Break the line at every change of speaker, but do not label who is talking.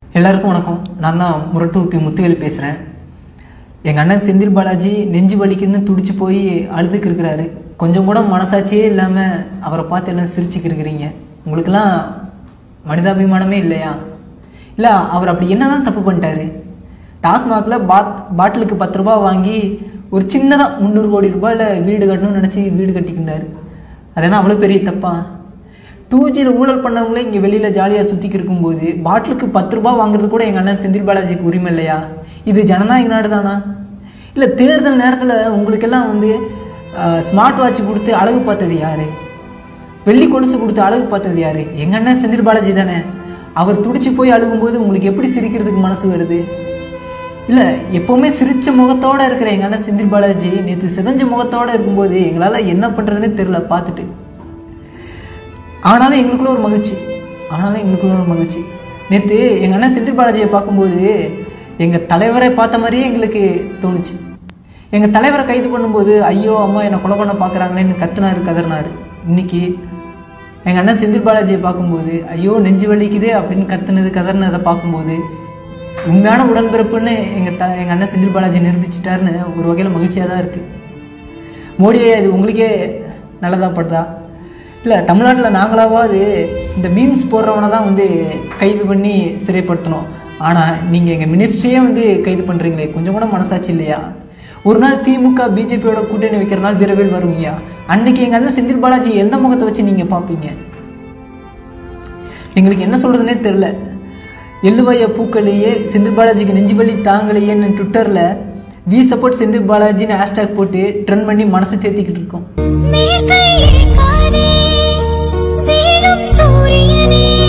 எல்லாருக்கும் வணக்கம். நான் தான் முரட்டு உப்பி முத்துவேல் பேசுகிறேன். எங்கள் அண்ணன் செந்தில் பாலாஜி நெஞ்சு வலிக்குதுன்னு துடிச்சு போய் அழுதுக்கு இருக்கிறாரு. கொஞ்சம் கூட மனசாட்சியே இல்லாமல் அவரை பார்த்து எல்லாம் சிரிச்சுக்கு இருக்கிறீங்க. உங்களுக்கெல்லாம் மனிதாபிமானமே இல்லையா? இல்லை, அவர் அப்படி என்ன தான் தப்பு பண்ணிட்டாரு? டாஸ்மாகில் பாட்டிலுக்கு 10 ரூபா வாங்கி ஒரு சின்னதாக 300 கோடி ரூபாயில் வீடு கட்டணும்னு நினச்சி வீடு கட்டிக்கிருந்தார். அதனால் அவ்வளோ பெரிய தப்பா? 2Gயில் ஊழல் பண்ணவங்களே இங்கே வெளியில் ஜாலியாக சுற்றிக்கு இருக்கும்போது பாட்டிலுக்கு 10 ரூபா வாங்குறது கூட எங்கள் அண்ணன் செந்தில் பாலாஜிக்கு உரிமை இல்லையா? இது ஜனநாயக நாடு தானா? இல்லை, தேர்தல் நேரத்தில் உங்களுக்கெல்லாம் ஸ்மார்ட் வாட்ச் கொடுத்து அழகு பார்த்தது யார்? வெள்ளி கொலுசு கொடுத்து அழகு பார்த்தது யார்? எங்கள் அண்ணன் செந்தில் பாலாஜி தானே. அவர் துடிச்சு போய் அழுகும்போது உங்களுக்கு எப்படி சிரிக்கிறதுக்கு மனசு வருது? இல்லை, எப்போவுமே சிரித்த முகத்தோடு இருக்கிற எங்கள் அண்ணன் செந்தில் பாலாஜி நேற்று சிதஞ்ச முகத்தோடு இருக்கும்போது எங்களால் என்ன பண்ணுறதுன்னு தெரில பார்த்துட்டு. ஆனாலும் எங்களுக்குள்ள ஒரு மகிழ்ச்சி. நேற்று எங்கள் அண்ணன் செந்தில் பாலாஜியை பார்க்கும்போது எங்கள் தலைவரை பார்த்த மாதிரியே எங்களுக்கு தோணுச்சு. எங்கள் தலைவரை கைது பண்ணும்போது ஐயோ அம்மா என்னை கொலை பண்ண பார்க்குறாங்களேன்னு கதறினார். இன்னைக்கு எங்கள் அண்ணன் செந்தில் பாலாஜியை பார்க்கும்போது ஐயோ நெஞ்சு வலிக்குது அப்படின்னு கதறினதை பார்க்கும்போது உண்மையான உடன்பிறப்புன்னு எங்கள் அண்ணன் செந்தில் பாலாஜி நிரூபிச்சிட்டாருன்னு ஒரு வகையில் மகிழ்ச்சியாக தான் இருக்குது. மோடியை இது உங்களுக்கே நல்லதாக படுதா? இல்லை, தமிழ்நாட்டில் நாங்களாவது இந்த மீம்ஸ் போடுறவனை தான் கைது பண்ணி சிறைப்படுத்தணும். ஆனால் நீங்கள் எங்கள் மினிஸ்ட்ரியே கைது பண்ணுறீங்களே, கொஞ்சம் கூட மனசாட்சி இல்லையா? ஒரு நாள் திமுக பிஜேபியோட கூட்டணி வைக்கிற நாள் விரைவில் வருவீங்க. அன்னைக்கு எங்கள் அண்ணன் செந்தில் பாலாஜி எந்த முகத்தை வச்சு நீங்கள் பார்ப்பீங்க? எங்களுக்கு என்ன சொல்கிறதுனே தெரில. எள்ளுவைய பூக்களையே செந்தில் பாலாஜிக்கு நெஞ்சு வலி தாங்கலையேன்னு ட்விட்டரில் வி சப்போர்ட் செந்தில் பாலாஜின்னு ஹேஷ்டாக் போட்டு ட்ரெண்ட் பண்ணி மனசை தேத்திக்கிட்டு இருக்கோம்.